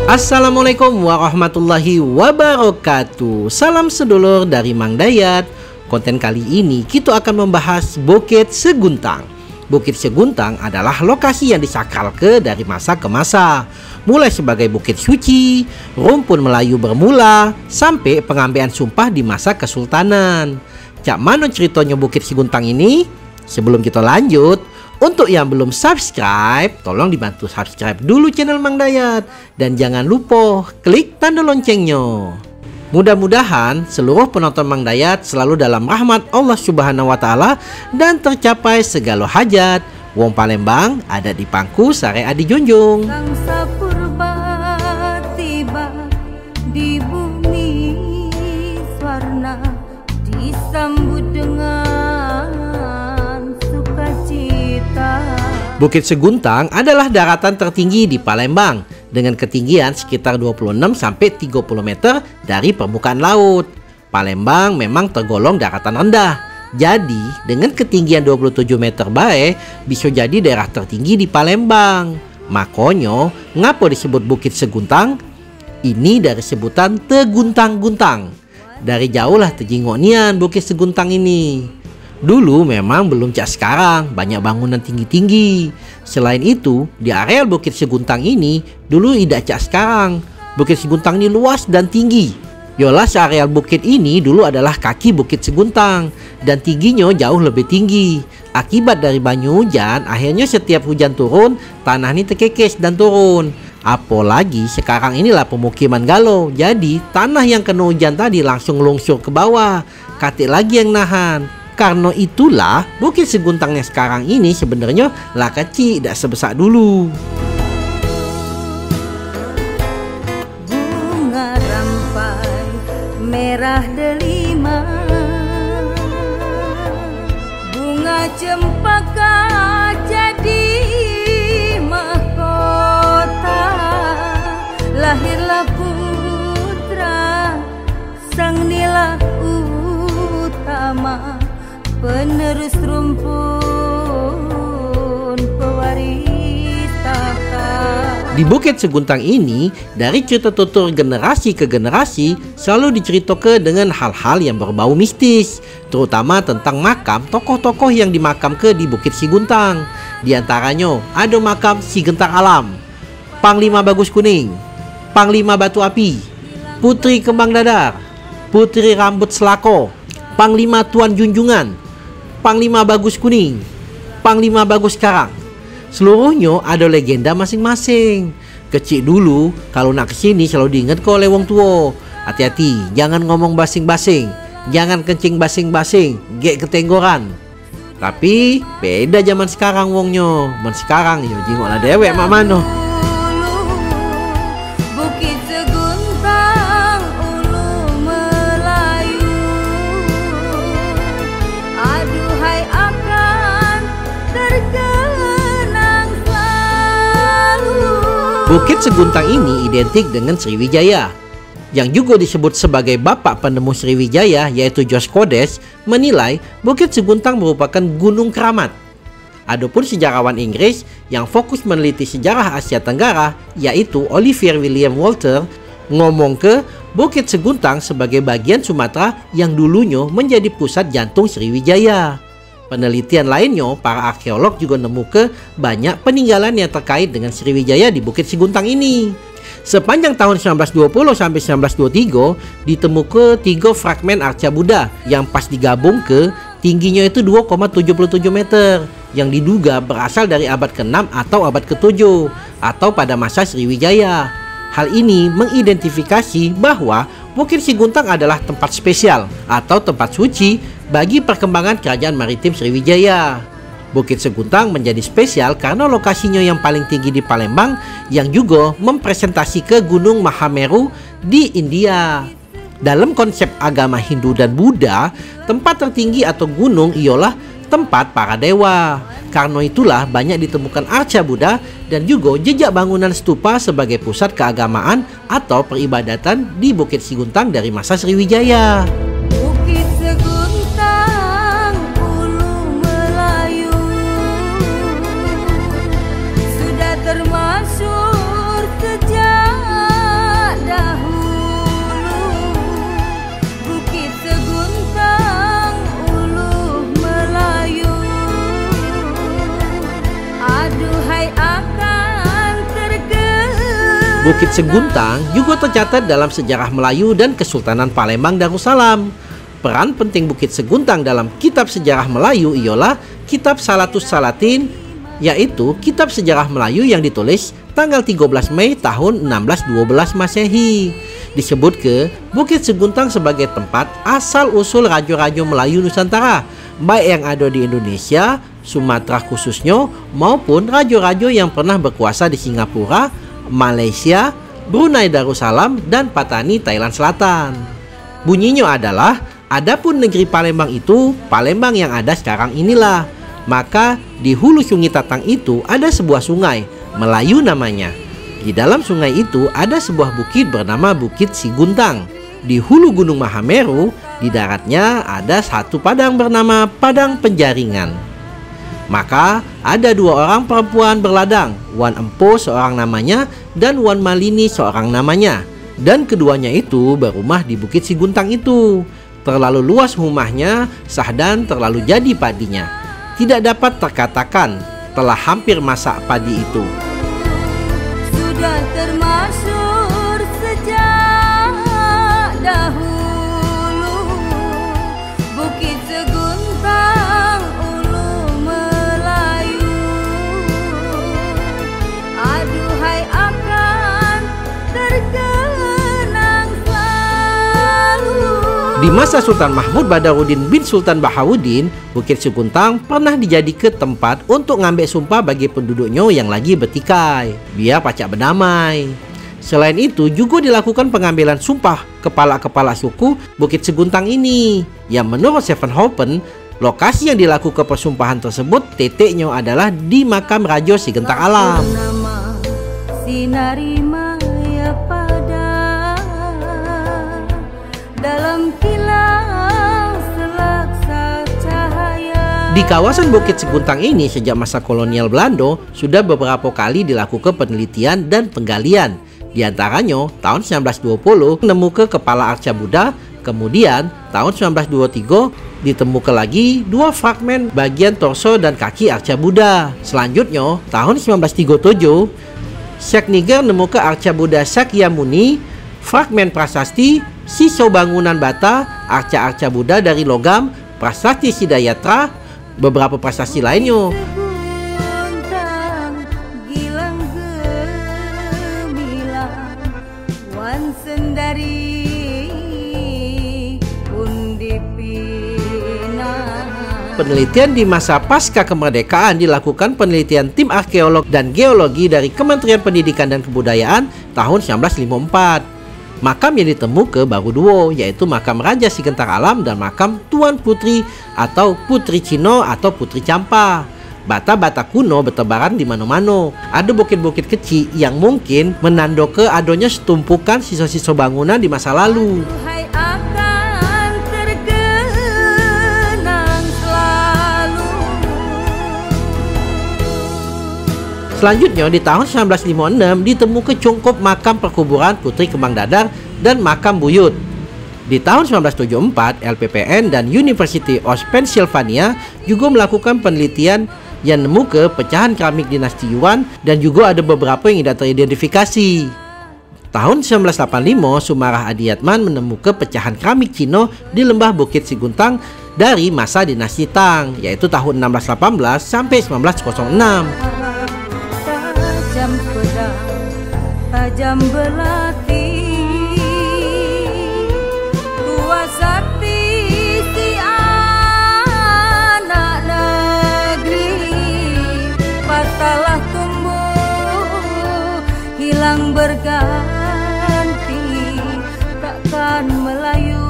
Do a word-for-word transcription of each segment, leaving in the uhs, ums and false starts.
Assalamualaikum warahmatullahi wabarakatuh. Salam sedulur dari Mang Dayat. Konten kali ini kita akan membahas Bukit Seguntang. Bukit Seguntang adalah lokasi yang disakralkan dari masa ke masa, mulai sebagai bukit suci, rumpun Melayu bermula, sampai pengambilan sumpah di masa Kesultanan. Cak mana ceritanya Bukit Seguntang ini? Sebelum kita lanjut, untuk yang belum subscribe, tolong dibantu subscribe dulu channel Mang Dayat. Dan jangan lupa klik tanda loncengnya. Mudah-mudahan seluruh penonton Mang Dayat selalu dalam rahmat Allah Subhanahu wa Ta'ala dan tercapai segala hajat. Wong Palembang ada di pangku sare adi junjung. Bangsa purba tiba di bumi Swarna, disambut dengan Bukit Seguntang adalah daratan tertinggi di Palembang dengan ketinggian sekitar dua puluh enam sampai tiga puluh meter dari permukaan laut. Palembang memang tergolong daratan rendah. Jadi dengan ketinggian dua puluh tujuh meter bae bisa jadi daerah tertinggi di Palembang. Makanya ngapa disebut Bukit Seguntang? Ini dari sebutan teguntang-guntang. Dari jauh lah terjingok nian Bukit Seguntang ini. Dulu memang belum cak sekarang, banyak bangunan tinggi-tinggi. Selain itu, di areal Bukit Seguntang ini dulu tidak cak sekarang. Bukit Seguntang ini luas dan tinggi. Yolah areal bukit ini dulu adalah kaki Bukit Seguntang dan tingginya jauh lebih tinggi. Akibat dari banyu hujan, akhirnya setiap hujan turun, tanah ini terkekes dan turun. Apalagi sekarang inilah pemukiman galau. Jadi tanah yang kena hujan tadi langsung lungsur ke bawah. Katik lagi yang nahan. Karena itulah Bukit Seguntangnya sekarang ini sebenarnya lah kecil, tidak sebesar dulu. Bunga rampai merah delima, bunga cempaka jadi mahkota. Lahirlah putra sang nila utama, penerus rumpun pewaris tahta. Di Bukit Seguntang ini, dari cerita tutur generasi ke generasi selalu diceritakan dengan hal-hal yang berbau mistis, terutama tentang makam tokoh-tokoh yang dimakamkan di Bukit Seguntang. Di antaranya ada makam Si Gentar Alam, Panglima Bagus Kuning, Panglima Batu Api, Putri Kembang Dadar, Putri Rambut Selako, Panglima Tuan Junjungan, Panglima Bagus Kuning, Panglima Bagus Karang. Seluruhnya ada legenda masing-masing. Kecil dulu kalau nak kesini selalu diingat oleh wong tua. Hati-hati, jangan ngomong basing-basing, jangan kencing basing-basing, gek ketenggoran. Tapi beda zaman sekarang wongnya. Man sekarang yo jingoklah dewek mak mano. Bukit Seguntang ini identik dengan Sriwijaya, yang juga disebut sebagai bapak penemu Sriwijaya yaitu Jos Codes menilai Bukit Seguntang merupakan gunung keramat. Adapun sejarawan Inggris yang fokus meneliti sejarah Asia Tenggara yaitu Oliver William Walter ngomong ke Bukit Seguntang sebagai bagian Sumatera yang dulunya menjadi pusat jantung Sriwijaya. Penelitian lainnya, para arkeolog juga nemu ke banyak peninggalan yang terkait dengan Sriwijaya di Bukit Seguntang ini. Sepanjang tahun seribu sembilan ratus dua puluh sampai seribu sembilan ratus dua puluh tiga ditemukan tiga fragmen arca Buddha yang pas digabung ke tingginya itu dua koma tujuh tujuh meter yang diduga berasal dari abad keenam atau abad ketujuh atau pada masa Sriwijaya. Hal ini mengidentifikasi bahwa Bukit Seguntang adalah tempat spesial atau tempat suci bagi perkembangan kerajaan maritim Sriwijaya. Bukit Seguntang menjadi spesial karena lokasinya yang paling tinggi di Palembang yang juga mempresentasi ke Gunung Mahameru di India. Dalam konsep agama Hindu dan Buddha, tempat tertinggi atau gunung ialah tempat para dewa. Karena itulah banyak ditemukan arca Buddha dan juga jejak bangunan stupa sebagai pusat keagamaan atau peribadatan di Bukit Seguntang dari masa Sriwijaya. Bukit Seguntang, Ulu Melayu, sudah termasyhur sejak Bukit Seguntang juga tercatat dalam sejarah Melayu dan Kesultanan Palembang Darussalam. Peran penting Bukit Seguntang dalam kitab sejarah Melayu ialah Kitab Salatus Salatin, yaitu kitab sejarah Melayu yang ditulis tanggal tiga belas Mei tahun enam belas dua belas Masehi. Disebut ke Bukit Seguntang sebagai tempat asal-usul raja-raja Melayu Nusantara, baik yang ada di Indonesia, Sumatera khususnya, maupun raja-raja yang pernah berkuasa di Singapura, Malaysia, Brunei Darussalam, dan Patani Thailand Selatan. Bunyinya adalah, adapun negeri Palembang itu, Palembang yang ada sekarang inilah. Maka di hulu Sungai Tatang itu ada sebuah sungai, Melayu namanya. Di dalam sungai itu ada sebuah bukit bernama Bukit Siguntang. Di hulu Gunung Mahameru, di daratnya ada satu padang bernama Padang Penjaringan. Maka ada dua orang perempuan berladang, Wan Empo seorang namanya dan Wan Malini seorang namanya. Dan keduanya itu berumah di Bukit Siguntang itu. Terlalu luas rumahnya, sahdan terlalu jadi padinya. Tidak dapat terkatakan telah hampir masak padi itu. Sudah termasyhur sejak dahulu, Bukit Seguntang ulu Melayu. Aduhai akan terkenang selalu. Di masa Sultan Mahmud Badaruddin bin Sultan Bahauddin, Bukit Seguntang pernah dijadikan tempat untuk ngambil sumpah bagi penduduknya yang lagi bertikai, biar pacak berdamai. Selain itu juga dilakukan pengambilan sumpah kepala-kepala suku Bukit Seguntang ini, yang menurut Sevenhoven, lokasi yang dilakukan persumpahan tersebut titiknya adalah di makam Raja Sigentang Alam. Nama sinari maya pada dalam kilau selaksa cahaya. Di kawasan Bukit Seguntang ini sejak masa kolonial Belanda sudah beberapa kali dilakukan penelitian dan penggalian. Di antaranya tahun seribu sembilan ratus dua puluh menemukan kepala arca Buddha, kemudian tahun seribu sembilan ratus dua puluh tiga ditemukan lagi dua fragmen bagian torso dan kaki arca Buddha. Selanjutnya tahun seribu sembilan ratus tiga puluh tujuh Syekh Niger menemukan arca Buddha Sakyamuni, fragmen prasasti, sisa bangunan bata, arca-arca Buddha dari logam, prasasti Sidayatra, beberapa prasasti lainnya. Seguntang gilang gemilang, wan sendari undipina. Penelitian di masa pasca kemerdekaan dilakukan penelitian tim arkeolog dan geologi dari Kementerian Pendidikan dan Kebudayaan tahun seribu sembilan ratus lima puluh empat. Makam yang ditemukan baru dua, yaitu makam Raja Sigentang Alam dan makam Tuan Putri atau Putri Cino atau Putri Campa. Bata-bata kuno bertebaran di mana-mana. Ada bukit-bukit kecil yang mungkin menandakan adanya setumpukan sisa-sisa bangunan di masa lalu. Aduhai akan terkenang selalu. Selanjutnya di tahun seribu sembilan ratus lima puluh enam ditemukan cungkup makam perkuburan Putri Kembang Dadar dan makam Buyut. Di tahun seribu sembilan ratus tujuh puluh empat L P P N dan University of Pennsylvania juga melakukan penelitian yang menemukan pecahan keramik dinasti Yuan dan juga ada beberapa yang tidak teridentifikasi. Tahun seribu sembilan ratus delapan puluh lima Sumarah Adiatman menemukan pecahan keramik Cina di lembah Bukit Seguntang dari masa dinasti Tang, yaitu tahun enam belas delapan belas sampai seribu sembilan ratus enam. Tajam pedang, tajam belati, tua sakti si anak negeri. Patalah tumbuh, hilang berganti, takkan Melayu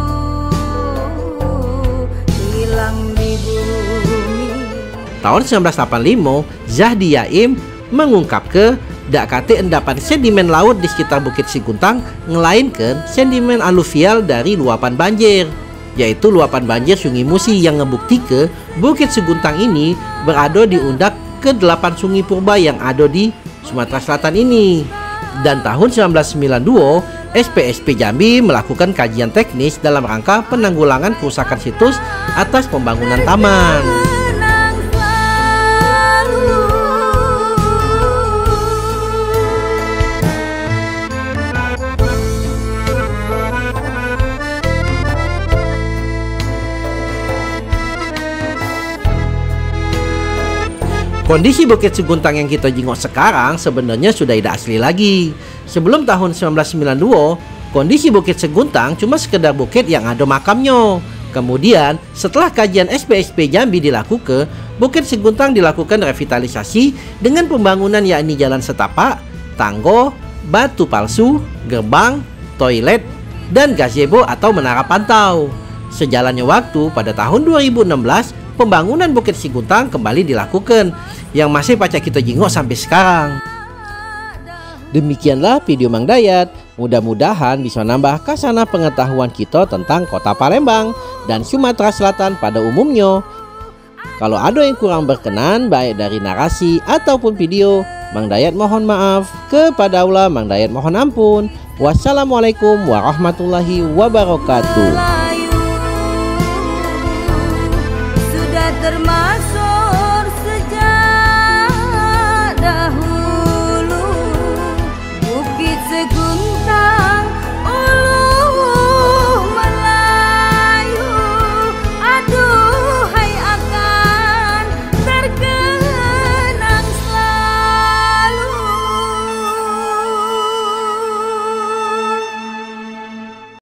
hilang di bumi. Tahun seribu sembilan ratus delapan puluh lima Zahdi Yaim mengungkap ke dak kate endapan sedimen laut di sekitar Bukit Seguntang ngelainkan sedimen aluvial dari luapan banjir, yaitu luapan banjir Sungai Musi yang ngebukti ke Bukit Seguntang ini berada di undak ke delapan sungai purba yang ada di Sumatera Selatan ini. Dan tahun seribu sembilan ratus sembilan puluh dua S P S P Jambi melakukan kajian teknis dalam rangka penanggulangan kerusakan situs atas pembangunan taman. Kondisi Bukit Seguntang yang kita jenguk sekarang sebenarnya sudah tidak asli lagi. Sebelum tahun seribu sembilan ratus sembilan puluh dua, kondisi Bukit Seguntang cuma sekedar bukit yang ada makamnya. Kemudian, setelah kajian S P S P Jambi dilakukan, Bukit Seguntang dilakukan revitalisasi dengan pembangunan yakni jalan setapak, tangga, batu palsu, gerbang, toilet, dan gazebo atau menara pantau. Sejalannya waktu, pada tahun dua ribu enam belas, pembangunan Bukit Seguntang kembali dilakukan, yang masih pacak kita jenguk sampai sekarang. Demikianlah video Mang Dayat. Mudah-mudahan bisa nambah kasana pengetahuan kita tentang kota Palembang dan Sumatera Selatan pada umumnya. Kalau ada yang kurang berkenan baik dari narasi ataupun video, Mang Dayat mohon maaf. Kepada Allah Mang Dayat mohon ampun. Wassalamualaikum warahmatullahi wabarakatuh. Sudah termasuk